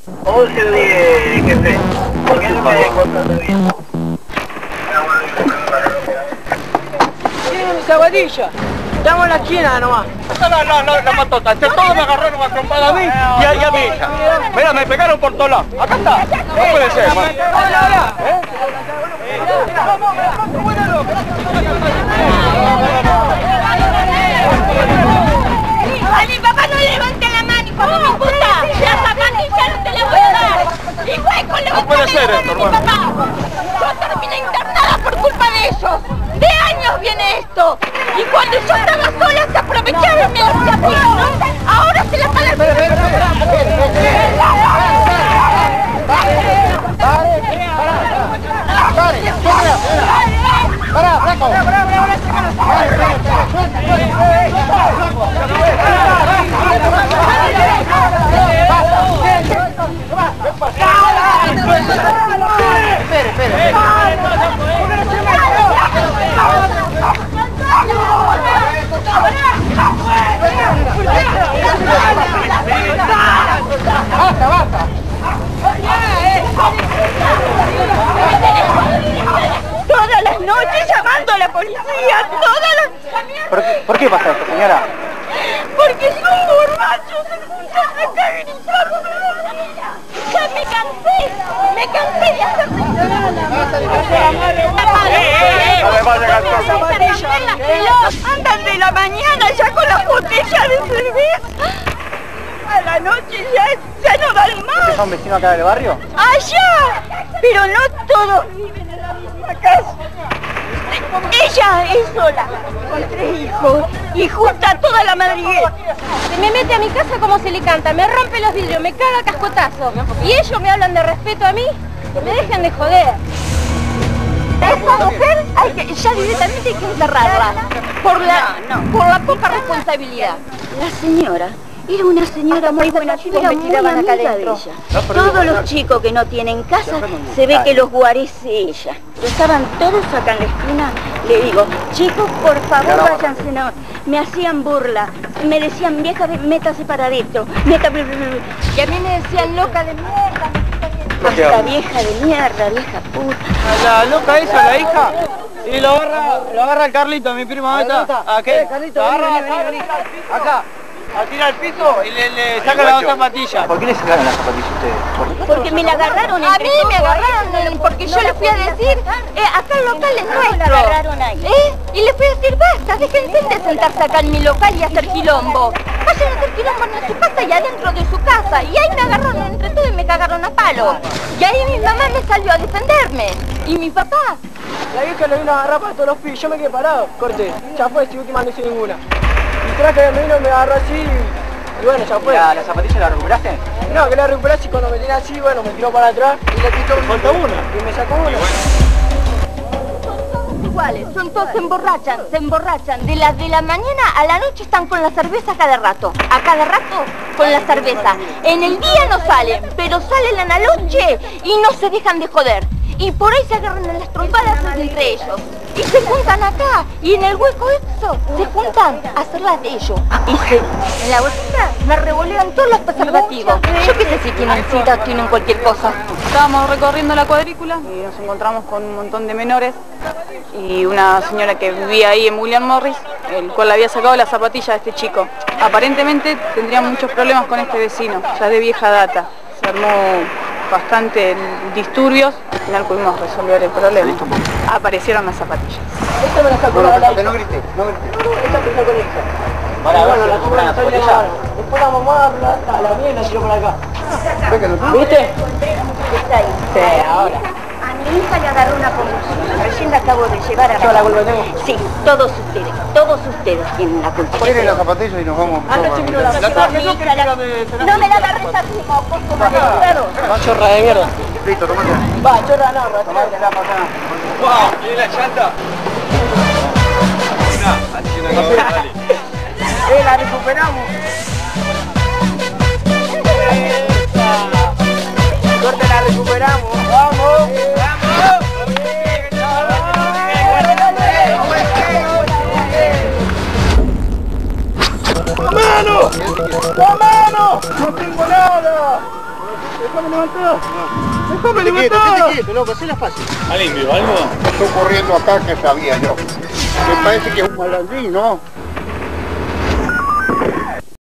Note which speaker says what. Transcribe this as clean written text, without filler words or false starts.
Speaker 1: ¿Cómo se ríe, jefe? ¿Por qué no me deja contar bien?
Speaker 2: Tiene mi zapadilla. Estamos en la esquina nomás.
Speaker 3: No, matota. Entre todos me agarraron a trompada a mí y a mi hija. Mira, me pegaron por todos lados. Acá está. No puede ser, hermano.
Speaker 4: A mi papá no le levante la mano, hijo de mi puta. La zapatilla no te la voy a dar. Igual con
Speaker 3: No puede ser esto, hermano.
Speaker 4: papá. Yo terminé internada por culpa de ellos. De años viene esto. Y cuando yo estaba sola se aprovecharon y me hacían pico. Ahora se la pagan. Todas las noches llamando a la policía, todas las...
Speaker 3: ¿Por qué pasa esto, señora?
Speaker 4: Porque son borrachos, se juntan acá gritando. Ya me cansé de hacerme andan de la mañana ya con la botella de cerveza. A la noche ya no dan más.
Speaker 3: ¿Ustedes son vecinos acá del barrio?
Speaker 4: ¡Allá! Pero no todos viven en la misma casa. Ella es sola, con 3 hijos, y junta toda la madriguera.
Speaker 5: Se me mete a mi casa como se le canta, me rompe los vidrios, me caga a cascotazo. Y ellos me hablan de respeto a mí, que me dejen de joder.
Speaker 4: Esa mujer ya directamente hay que encerrarla por la poca responsabilidad. La señora era una señora muy buena, era muy amiga de ella. Todos los chicos que no tienen casa, se ve que los guarece ella. Estaban todos acá en la esquina, le digo, chicos, por favor váyanse, no. Me hacían burla, me decían, vieja, métase para adentro, y a mí me decían, loca de mierda. Hasta vieja de mierda, vieja puta.
Speaker 2: La loca esa, la hija. Y lo agarra el Carlito, mi primo. ¿Dónde está? ¿A qué? Carlito, vení. Acá. A tirar al piso y le sacan las 2 zapatillas.
Speaker 3: ¿Por qué le sacaron las zapatillas a ustedes?
Speaker 4: Porque me la agarraron. A mí me agarraron porque yo le fui a decir, acá el local es nuestro. Y le fui a decir, basta, déjense de sentarse acá en mi local y hacer quilombo. Vayan a hacer quilombo en su casa y adentro de su casa. Y ahí me agarraron entre todos y me cagaron a palo. Y ahí mi mamá me salió a defenderme. Y mi papá.
Speaker 2: La vieja le vino a agarrar para todos los pibes, yo me quedé parado. Corté, ya fue, si última no hice ninguna. Y traje de vino me agarró así y bueno, ya fue.
Speaker 3: ¿La zapatilla la recuperaste?
Speaker 2: No, que la recuperás y cuando me tenía así, bueno, me tiró para atrás y le quitó. Falta una. Y me sacó una.
Speaker 4: Iguales, son todos se emborrachan. De la mañana a la noche están con la cerveza a cada rato con la cerveza. En el día no salen, pero salen a la noche y no se dejan de joder. Y por ahí se agarran en las trompadas entre ellos. Y se juntan acá, y en el hueco eso, se juntan a hacer las de ellos. Y en la bolsita me revolean todos los preservativos. Yo qué sé si tienen cita o tienen cualquier cosa.
Speaker 6: Estábamos recorriendo la cuadrícula y nos encontramos con un montón de menores y una señora que vivía ahí en William Morris, el cual le había sacado la zapatilla a este chico. Aparentemente tendrían muchos problemas con este vecino, ya de vieja data. Se armó bastante disturbios, al final pudimos resolver el problema. Aparecieron las zapatillas.
Speaker 2: Esta me la sacó la
Speaker 3: No grité.
Speaker 2: Esta me sacó la hija.
Speaker 3: Bueno, la tuve la zapatilla.
Speaker 2: Después la mamá la mía y la tiró por acá. ¿Viste?
Speaker 4: Está ahí.
Speaker 2: Sí, ahora.
Speaker 4: A mi hija le agarró una convulsión. Recién la acabo de llevar a...
Speaker 2: ¿Yo la culpa tengo?
Speaker 4: Sí, todos ustedes tienen la culpa.
Speaker 3: Ponele las zapatillas y nos vamos.
Speaker 4: No me la agarres así, mocoso, malogrado.
Speaker 2: Va, chorra de mierda.
Speaker 3: Listo, tomate.
Speaker 2: Va, chorra no,
Speaker 3: Tomate la pasada.
Speaker 1: ¡Wow! ¿Tiene la llanta?
Speaker 2: La recuperamos. Corte, la recuperamos. ¡Vamos! ¡La mano! ¡La mano! ¡No tengo nada! ¡Déjame levantar! ¡Déjame levantar!
Speaker 1: Quieto, loco, hacela fácil.
Speaker 3: ¿Alguien vio algo?
Speaker 1: Está ocurriendo acá que sabía yo. Me parece que es un malandrín, ¿no?